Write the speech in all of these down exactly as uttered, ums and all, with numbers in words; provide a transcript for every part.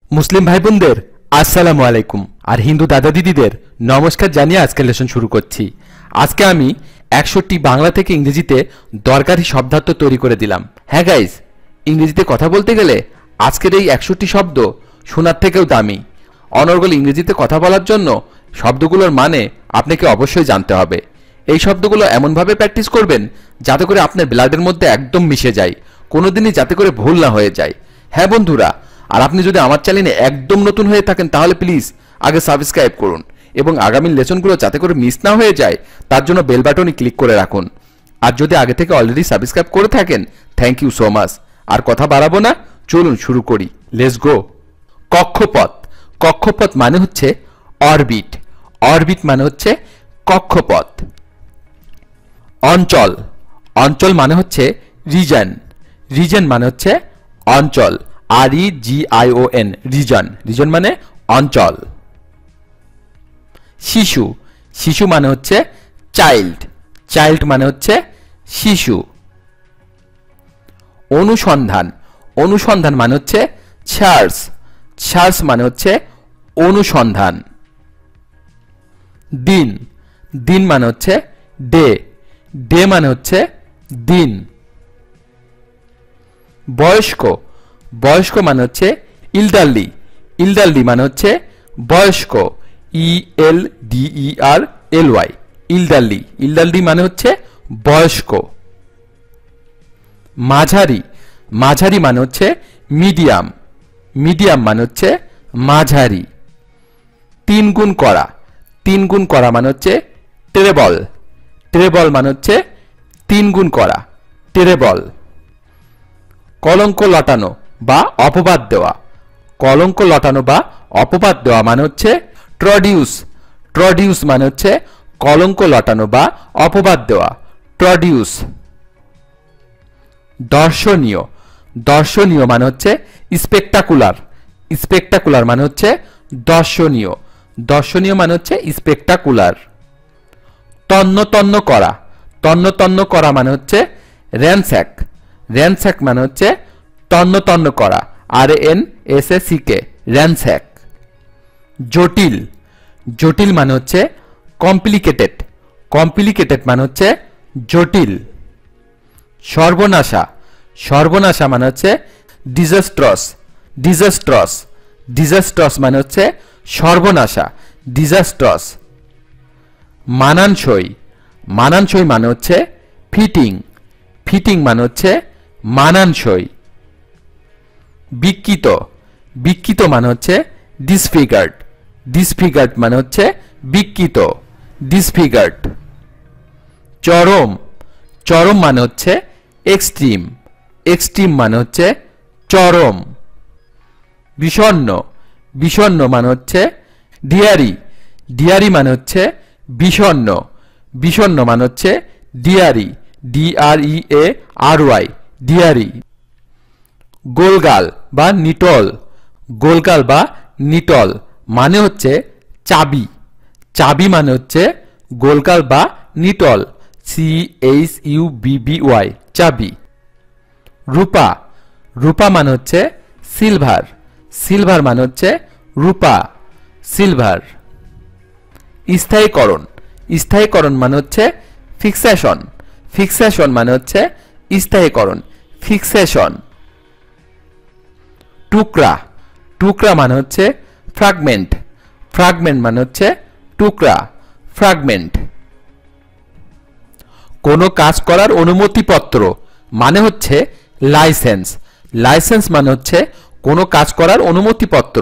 মুসলিম ভাই বোনদের আসসালামু আলাইকুম আর হিন্দু দাদা দিদিদের নমস্কার জানিয়ে আজকের লেসন শুরু করছি। আজকে আমি একশোটি বাংলা থেকে ইংরেজিতে দরকারি শব্দার্থ তৈরি করে দিলাম। হ্যাঁ গাইজ, ইংরেজিতে কথা বলতে গেলে আজকের এই একশোটি শব্দ শোনার থেকেও দামি। অনর্গল ইংরেজিতে কথা বলার জন্য শব্দগুলোর মানে আপনাকে অবশ্যই জানতে হবে। এই শব্দগুলো এমনভাবে প্র্যাকটিস করবেন যাতে করে আপনার ব্লাডের মধ্যে একদম মিশে যায়, কোনোদিনই যাতে করে ভুল না হয়ে যায়। হ্যাঁ বন্ধুরা, আর আপনি যদি আমার চ্যানেলে একদম নতুন হয়ে থাকেন তাহলে প্লিজ আগে সাবস্ক্রাইব করুন এবং আগামী লেসনগুলো যাতে করে মিস না হয়ে যায় তার জন্য বেল বাটনে ক্লিক করে রাখুন। আর যদি আগে থেকে অলরেডি সাবস্ক্রাইব করে থাকেন, থ্যাংক ইউ সো মাচ। আর কথা বাড়াবো না, চলুন শুরু করি। Let's go. কক্ষপথ। কক্ষপথ মানে হচ্ছে অরবিট। অরবিট মানে হচ্ছে কক্ষপথ। অঞ্চল। অঞ্চল মানে হচ্ছে রিজন। রিজন মানে হচ্ছে অঞ্চল। R E G I O N, region. Region মানে অঞ্চল। শিশু। শিশু মানে হচ্ছে চাইল্ড। চাইল্ড মানে হচ্ছে শিশু। অনুসন্ধান। অনুসন্ধান মানে হচ্ছে সার্চ। সার্চ মানে হচ্ছে অনুসন্ধান। দিন। দিন মানে হচ্ছে ডে। ডে মানে হচ্ছে দিন। বয়স্ক। বয়স্ক মানে হচ্ছে ইলডারলি। ইলডারলি মানে হচ্ছে বয়স্ক। ই এল ডি ই আর এল ওয়াই, ইলডারলি। ইলডারলি মানে হচ্ছে বয়স্ক। মাঝারি। মাঝারি মানে হচ্ছে মিডিয়াম। মিডিয়াম মানে হচ্ছে মাঝারি। তিন গুণ করা। তিন গুণ করা মানে হচ্ছে ট্রেবল। ট্রেবল মানে হচ্ছে তিন গুণ করা, ট্রেবল। কলঙ্ক লটানো বা অপবাদ দেওয়া। কলঙ্ক লটানো বা অপবাদ দেওয়া মানে হচ্ছে ট্রডিউস। ট্রডিউস মানে হচ্ছে কলঙ্ক লটানো বা অপবাদ দেওয়া, ট্রডিউস। দর্শনীয়। দর্শনীয় মানে হচ্ছে স্পেকটাকুলার। স্পেকটাকুলার মানে হচ্ছে দর্শনীয়। দর্শনীয় মানে হচ্ছে স্পেকটাকুলার। তন্ন তন্ন করা। তন্ন তন্ন করা মানে হচ্ছে র্যানস্যাক। র্যানস্যাক মানে হচ্ছে তন্ন তন্ন করা, R N S A C K, ransack. জটিল। জটিল মানে হচ্ছে কমপ্লিকেটেড। কমপ্লিকেটেড মানে হচ্ছে জটিল। সর্বনাশা। সর্বনাশা মানে হচ্ছে ডিজাস্ট্রস। ডিজাস্ট্রস। ডিজাস্ট্রস মানে হচ্ছে সর্বনাশা, ডিজাস্ট্রস। মানানসই। মানানসই মানে হচ্ছে ফিটিং। ফিটিং মানে হচ্ছে মানানসই। বিকৃত। বিকৃত মানে হচ্ছে ডিসফিগার্ড। ডিসফিগার্ড মানে হচ্ছে বিকৃত, ডিসফিগার্ড। চরম। চরম মানে হচ্ছে এক্সট্রিম। এক্সট্রিম মানে হচ্ছে চরম। বিষণ্ণ। বিষণ্ণ মানে হচ্ছে ডিয়ারি। ডিয়ারি মানে হচ্ছে বিষণ্ণ। বিষণ্ণ মানে হচ্ছে dreary, D R E A R Y, dreary. গোলগাল বা নিটল। গোলগাল বা নিটল মানে হচ্ছে চাবি। চাবি মানে হচ্ছে গোলগাল বা নিটল, C H U B B Y, chubby. রূপা। রূপা মানে হচ্ছে সিলভার। সিলভার মানে হচ্ছে রূপা, সিলভার। স্থায়ীকরণ। স্থায়ীকরণ মানে হচ্ছে ফিক্সেশন। ফিক্সেশন মানে হচ্ছে স্থায়ীকরণ, ফিক্সেশন। টুকরা। টুকরা মানে হচ্ছে ফ্র্যাগমেন্ট। ফ্র্যাগমেন্ট মানে হচ্ছে টুকরা, ফ্র্যাগমেন্ট। কোনো কাজ করার অনুমতিপত্র মানে হচ্ছে লাইসেন্স। লাইসেন্স মানে হচ্ছে কোনো কাজ করার অনুমতিপত্র।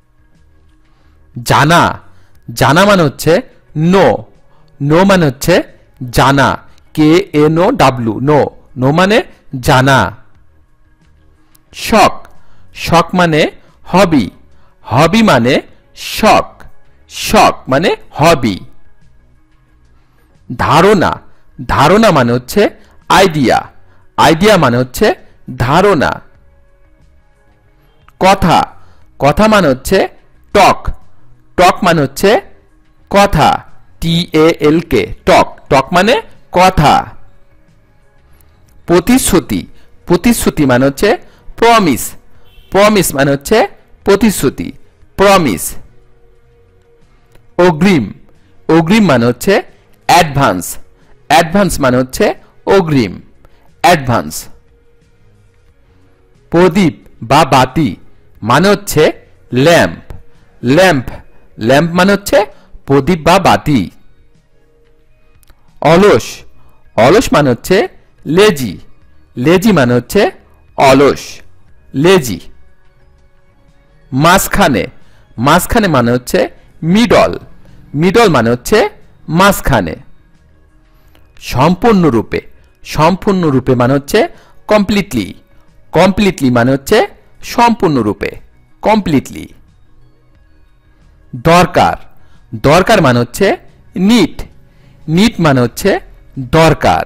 জানা। জানা মানে হচ্ছে নো। নো মানে হচ্ছে জানা, K N O W, know. Know মানে জানা। শখ। শখ মানে হবি। হবি মানে শখ। শখ মানে হবি। ধারণা। ধারণা মানে হচ্ছে আইডিয়া। আইডিয়া মানে হচ্ছে ধারণা। কথা। কথা মানে হচ্ছে টক। টক মানে হচ্ছে কথা, টি এ এল কে, টক। টক মানে কথা। প্রতিশ্রুতি। প্রতিশ্রুতি মানে হচ্ছে প্রমিস। প্রমিস মানে হচ্ছে প্রতিশ্রুতি, প্রমিস। অগ্রিম, অগ্রিম মানে হচ্ছে অ্যাডভান্স, অ্যাডভান্স মানে হচ্ছে অগ্রিম, অ্যাডভান্স। প্রদীপ বা বাতি মানে হচ্ছে ল্যাম্প, ল্যাম্প, ল্যাম্প মানে হচ্ছে প্রদীপ বা বাতি। অলস, অলস মানে হচ্ছে লেজি, লেজি মানে হচ্ছে অলস, লেজি। মাঝখানে, মাঝখানে মানে হচ্ছে মিডল, মিডল মানে হচ্ছে মাঝখানে। সম্পূর্ণরূপে, সম্পূর্ণরূপে মানে হচ্ছে কমপ্লিটলি, কমপ্লিটলি মানে হচ্ছে সম্পূর্ণরূপে, কমপ্লিটলি। দরকার, দরকার মানে হচ্ছে নিট, নিট মানে হচ্ছে দরকার।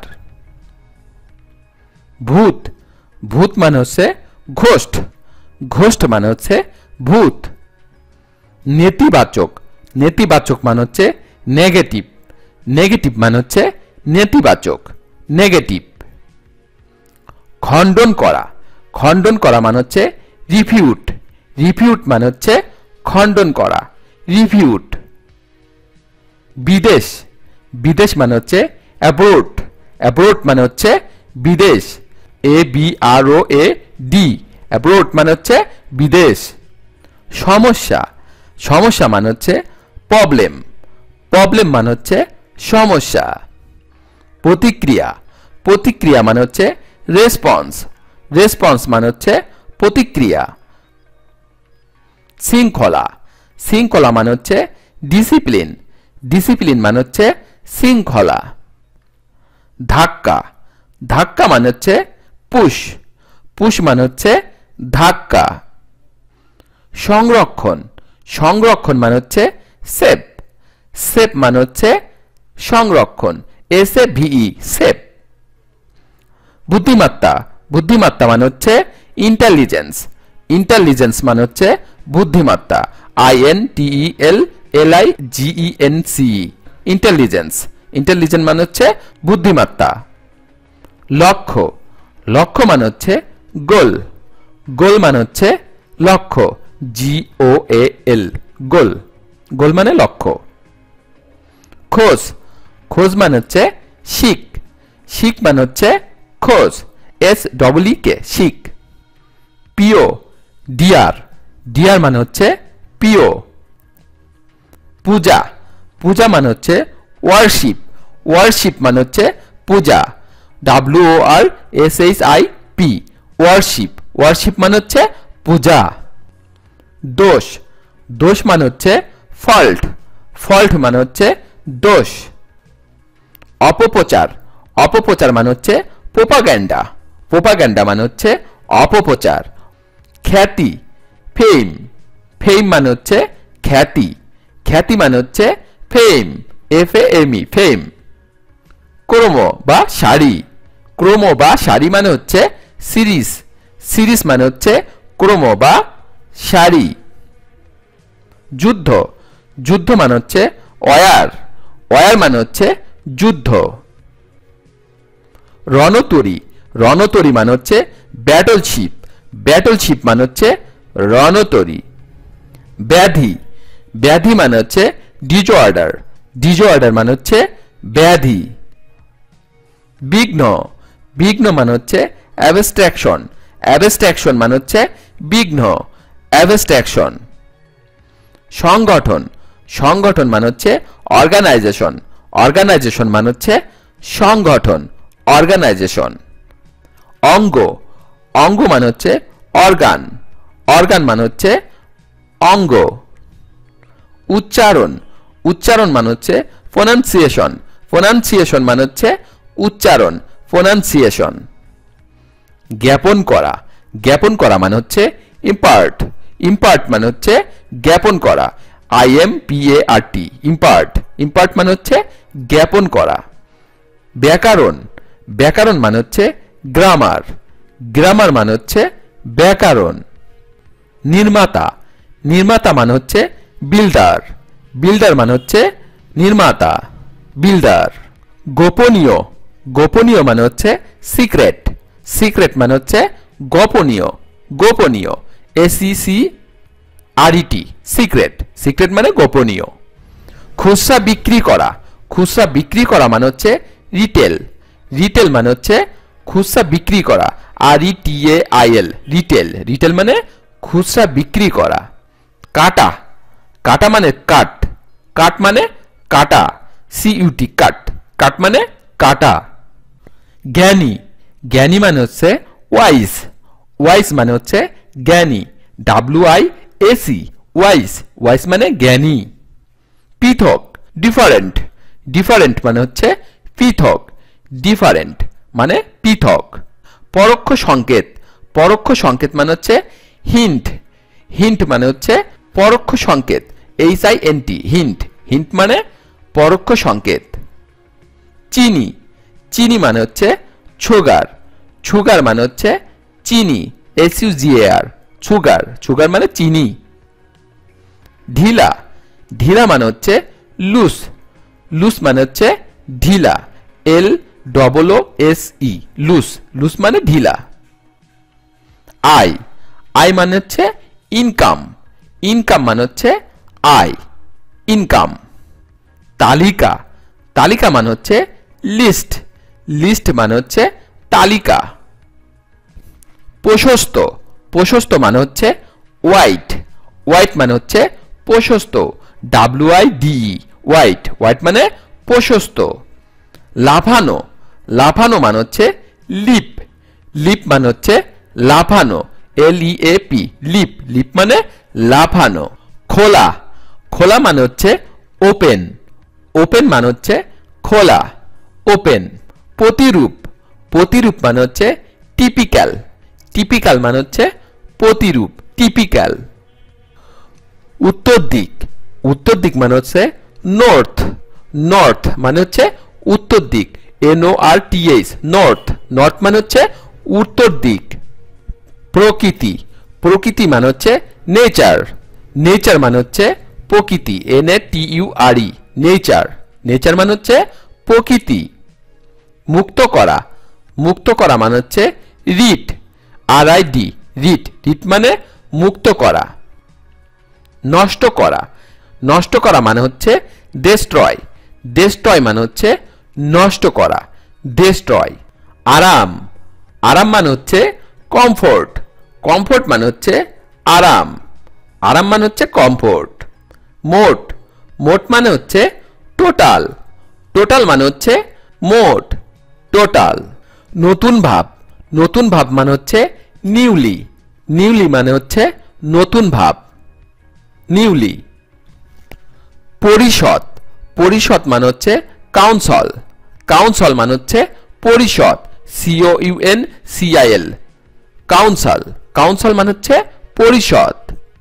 ভূত, ভূত মানে হচ্ছে ঘোষ্ট, ঘোষ্ট মানে হচ্ছে ভূত। নেতিবাচক, নেতিবাচক মানে হচ্ছে নেগেটিভ, নেগেটিভ মানে হচ্ছে নেতিবাচক, নেগেটিভ। খণ্ডন করা, খণ্ডন করা মানে হচ্ছে রিফিউট, রিফিউট মানে হচ্ছে খণ্ডন করা, রিফিউট। বিদেশ, বিদেশ মানে হচ্ছে অ্যাব্রোড, অ্যাব্রোড মানে হচ্ছে বিদেশ, A B R O A D, abroad মানে হচ্ছে বিদেশ। সমস্যা, সমস্যা মানে হচ্ছে প্রবলেম, প্রবলেম মানে হচ্ছে সমস্যা। প্রতিক্রিয়া, প্রতিক্রিয়া মানে হচ্ছে রেসপন্স, রেসপন্স মানে হচ্ছে প্রতিক্রিয়া। শৃঙ্খলা, শৃঙ্খলা মানে হচ্ছে ডিসিপ্লিন, ডিসিপ্লিন মানে হচ্ছে শৃঙ্খলা। ধাক্কা, ধাক্কা মানে হচ্ছে পুশ, পুশ মানে হচ্ছে ধাক্কা। সংরক্ষণ, সংরক্ষণ মানে হচ্ছে সেভ, সেভ মানে হচ্ছে সংরক্ষণ, এস এ ভিই, সেভ। বুদ্ধিমত্তা, বুদ্ধিমত্তা মানে হচ্ছে ইন্টেলিজেন্স, ইন্টেলিজেন্স মানে হচ্ছে বুদ্ধিমত্তা, I N T E L L I G E N C, intelligence, intelligence মানে হচ্ছে বুদ্ধিমত্তা। লক্ষ্য, লক্ষ্য মানে হচ্ছে গোল, গোল মানে হচ্ছে লক্ষ্য, জি ও এ এল, গোল, গোল মানে লক্ষ্য। খোঁজ, খোঁজ মানে হচ্ছে শিখ, শিখ মানে হচ্ছে খোঁজ, S double E K, seek. পিও, ডিয়ার, ডিয়ার মানে হচ্ছে পিও। পূজা, পূজা মানে হচ্ছে ওয়ারশিপ, ওয়ারশিপ মানে হচ্ছে পূজা, W O R S H I P, worship, worship মানে হচ্ছে পূজা। দোষ, দোষ মানে হচ্ছে ফল্ট, ফল্ট মানে হচ্ছে দোষ। অপপ্রচার, অপপ্রচার মানে হচ্ছে প্রোপাগ্যান্ডা, প্রোপাগ্যান্ডা মানে হচ্ছে অপপ্রচার। খ্যাতি, ফেম, ফেম মানে হচ্ছে খ্যাতি, খ্যাতি মানে হচ্ছে ফেম, এফ এ এম ই, ফেম। ক্রম বা সারি, ক্রম বা সারি মানে হচ্ছে সিরিজ, সিরিজ মানে হচ্ছে ক্রম বা সারি। যুদ্ধ, যুদ্ধ মানে হচ্ছে ওয়ার, ওয়ার মানে হচ্ছে যুদ্ধ। রণতরী, রণতরী মানে হচ্ছে ব্যাটলশিপ, ব্যাটলশিপ মানে হচ্ছে রণতরী। ব্যাধি, ব্যাধি মানে হচ্ছে ডিজঅর্ডার, ডিজঅর্ডার মানে হচ্ছে ব্যাধি। বিঘ্ন, বিঘ্ন মানে হচ্ছে অ্যাবস্ট্রাকশন, অ্যাবস্ট্রাকশন মানে হচ্ছে বিঘ্ন, অ্যাবস্ট্রাকশন। সংগঠন, সংগঠন মানে হচ্ছে অর্গানাইজেশন, অর্গানাইজেশন মানে হচ্ছে সংগঠন, অর্গানাইজেশন। অঙ্গ, অঙ্গ মানে হচ্ছে অর্গান, অর্গান মানে হচ্ছে অঙ্গ। উচ্চারণ, উচ্চারণ মানে হচ্ছে প্রনাউন্সিয়েশন, প্রনাউন্সিয়েশন মানে হচ্ছে উচ্চারণ, প্রনাউন্সিয়েশন। জ্ঞাপন করা, জ্ঞাপন করা মানে হচ্ছে ইম্পার্ট, ইম্পার্ট মানে হচ্ছে জ্ঞাপন করা, I M P A R T, impart, impart মানে হচ্ছে জ্ঞাপন করা। ব্যাকরণ, ব্যাকরণ মানে হচ্ছে গ্রামার, গ্রামার মানে হচ্ছে ব্যাকরণ। নির্মাতা, নির্মাতা মানে হচ্ছে বিল্ডার, বিল্ডার মানে হচ্ছে নির্মাতা, বিল্ডার। গোপনীয়, গোপনীয় মানে হচ্ছে সিক্রেট, সিক্রেট মানে হচ্ছে গোপনীয়, গোপনীয়, S E C R E T secret secret মানে গোপনীয় খুচরা বিক্রি করা খুচরা বিক্রি করা মানে হচ্ছে রিটেল রিটেল মানে হচ্ছে খুচরা বিক্রি করা R E T A I L retail retail মানে খুচরা বিক্রি করা কাটা কাটা মানে কাট কাট মানে কাটা সি ইউ টি কাট কাট মানে কাটা জ্ঞানী জ্ঞানী মানে হচ্ছে ওয়াইজ ওয়াইজ মানে হচ্ছে জ্ঞানী W I A C wise wise মানে জ্ঞানী পৃথক ডিফারেন্ট ডিফারেন্ট মানে হচ্ছে পৃথক ডিফারেন্ট মানে পৃথক পরোক্ষ সংকেত পরোক্ষ সংকেত মানে হচ্ছে হিন্ট হিন্ট মানে হচ্ছে পরোক্ষ সংকেত H I N T hint hint মানে পরোক্ষ সংকেত চিনি চিনি মানে হচ্ছে সুগার সুগার মানে হচ্ছে চিনি S U G A R sugar sugar মানে চিনি ঢিলা ঢিলা মানে হচ্ছে লুজ লুজ মানে হচ্ছে ঢিলা L double O S E loose loose মানে ঢিলা আয় আয় মানে হচ্ছে ইনকাম ইনকাম মানে হচ্ছে আয় ইনকাম তালিকা তালিকা মানে হচ্ছে লিস্ট লিস্ট মানে হচ্ছে তালিকা প্রশস্ত প্রশস্ত মানে হচ্ছে হোয়াইট হোয়াইট মানে হচ্ছে প্রশস্ত W I D E wide wide মানে প্রশস্ত লাফানো লাফানো মানে হচ্ছে লিপ লিপ মানে হচ্ছে লাফানো L E A P leap leap মানে লাফানো খোলা খোলা মানে হচ্ছে ওপেন ওপেন মানে হচ্ছে খোলা ওপেন প্রতিরূপ প্রতিরূপ মানে হচ্ছে টিপিক্যাল টিপিক্যাল মানে হচ্ছে প্রতিরূপ টিপিক্যাল উত্তর দিক উত্তর দিক মানে হচ্ছে নর্থ নর্থ মানে হচ্ছে উত্তর দিক N O R T H north north মানে হচ্ছে উত্তর দিক প্রকৃতি প্রকৃতি মানে হচ্ছে নেচার নেচার মানে হচ্ছে প্রকৃতি N A T U R E nature nature মানে হচ্ছে প্রকৃতি মুক্ত করা মুক্ত করা মানে হচ্ছে rid R I D rid rid মানে মুক্ত করা নষ্ট করা নষ্ট করা মানে হচ্ছে ডেস্ট্রয় ডেস্ট্রয় মানে হচ্ছে নষ্ট করা ডেস্ট্রয় আরাম আরাম মানে হচ্ছে কমফোর্ট কমফোর্ট মানে হচ্ছে আরাম আরাম মানে হচ্ছে কমফোর্ট মোট মোট মানে হচ্ছে টোটাল টোটাল মানে হচ্ছে মোট টোটাল নতুন ভাব নতুন ভাব মানে হচ্ছে নিউলি নিউলি মানে হচ্ছে নতুন ভাব নিউলি পরিষদ পরিষদ মানে হচ্ছে কাউন্সিল কাউন্সিল মানে হচ্ছে পরিষদ C O U N C I L council council মানে হচ্ছে পরিষদ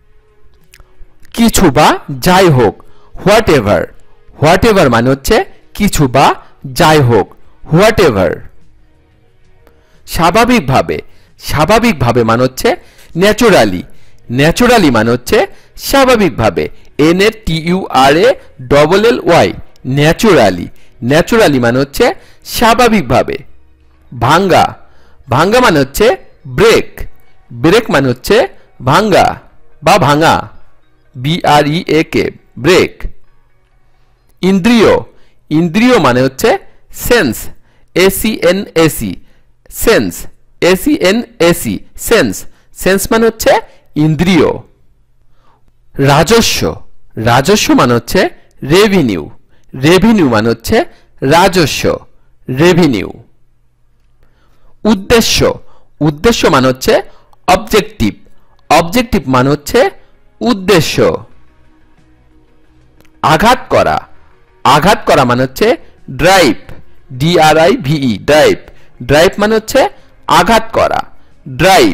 কিছু বা যাই হোক হোয়াট এভার হোয়াট এভার মানে হচ্ছে কিছু বা যাই হোক হোয়াট এভার স্বাভাবিকভাবে স্বাভাবিকভাবে মানে হচ্ছে ন্যাচুরালি ন্যাচুরালি মানে হচ্ছে স্বাভাবিকভাবে N A T U R A double L Y naturally naturally মানে হচ্ছে স্বাভাবিকভাবে ভাঙ্গা ভাঙ্গা মানে হচ্ছে ব্রেক ব্রেক মানে হচ্ছে ভাঙ্গা বা ভাঙা বি আর ই এ কে ব্রেক ইন্দ্রিয় ইন্দ্রিয় মানে হচ্ছে sense A C N A C sense A C N A C sense sense মানে হচ্ছে ইন্দ্রিয় রাজস্ব রাজস্ব মানে হচ্ছে রেভিনিউ রেভিনিউ মানে হচ্ছে রাজস্ব রেভিনিউ উদ্দেশ্য উদ্দেশ্য মানে হচ্ছে অবজেক্টিভ অবজেক্টিভ মানে হচ্ছে উদ্দেশ্য আঘাত করা আঘাত করা মানে হচ্ছে drive D R I V E drive drive মানে হচ্ছে আঘাত করা ড্রাইভ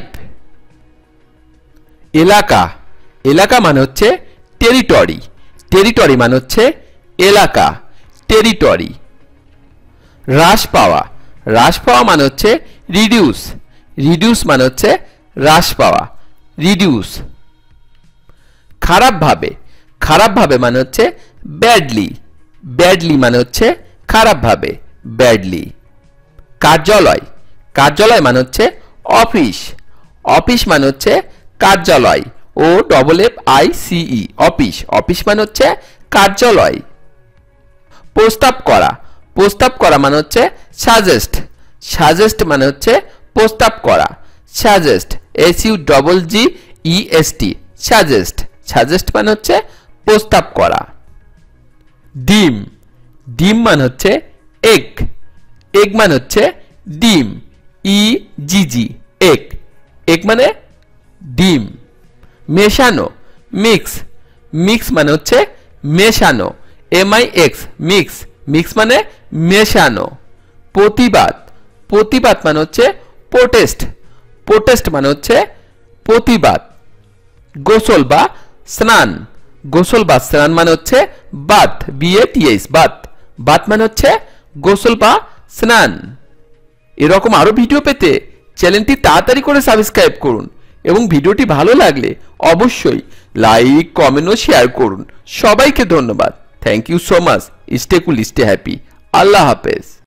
এলাকা এলাকা মানে হচ্ছে টেরিটরি টেরিটরি মানে হচ্ছে এলাকা টেরিটরি হ্রাস পাওয়া হ্রাস পাওয়া মানে হচ্ছে রিডিউস রিডিউস মানে হচ্ছে হ্রাস পাওয়া রিডিউস খারাপভাবে খারাপভাবে মানে হচ্ছে ব্যাডলি ব্যাডলি মানে হচ্ছে খারাপভাবে ব্যাডলি কার্যালয় কার্যালয় মানে হচ্ছে অফিস অফিস মানে হচ্ছে কার্যালয় O double F I C E, office. Office মানে হচ্ছে কার্যালয়। প্রস্তাব করা, প্রস্তাব করা মানে হচ্ছে সাজেস্ট। সাজেস্ট মানে হচ্ছে প্রস্তাব করা। Suggest, S U double G E S T, suggest. Suggest মানে হচ্ছে প্রস্তাব করা। ডিম, ডিম মানে হচ্ছে এগ। এগ মানে হচ্ছে ডিম, ই জি জি, এগ। এগ মানে ডিম। মেশানো, মিক্স। মিক্স মানে হচ্ছে মেশানো, M I X, mix. Mix মানে মেশানো। প্রতিবাদ, প্রতিবাদ মানে হচ্ছে প্রোটেস্ট। প্রোটেস্ট মানে হচ্ছে প্রতিবাদ। গোসল বা স্নান, গোসল বা স্নান মানে হচ্ছে bath, B A T H, bath. Bath মানে হচ্ছে গোসল বা স্নান। এরকম আরো ভিডিও পেতে চ্যানেলটি তাড়াতাড়ি করে সাবস্ক্রাইব করুন এবং ভিডিওটি ভালো লাগলে অবশ্যই লাইক, কমেন্ট ও শেয়ার করুন। সবাইকে ধন্যবাদ। Thank you so much. Stay cool, stay happy. আল্লাহ হাফেজ।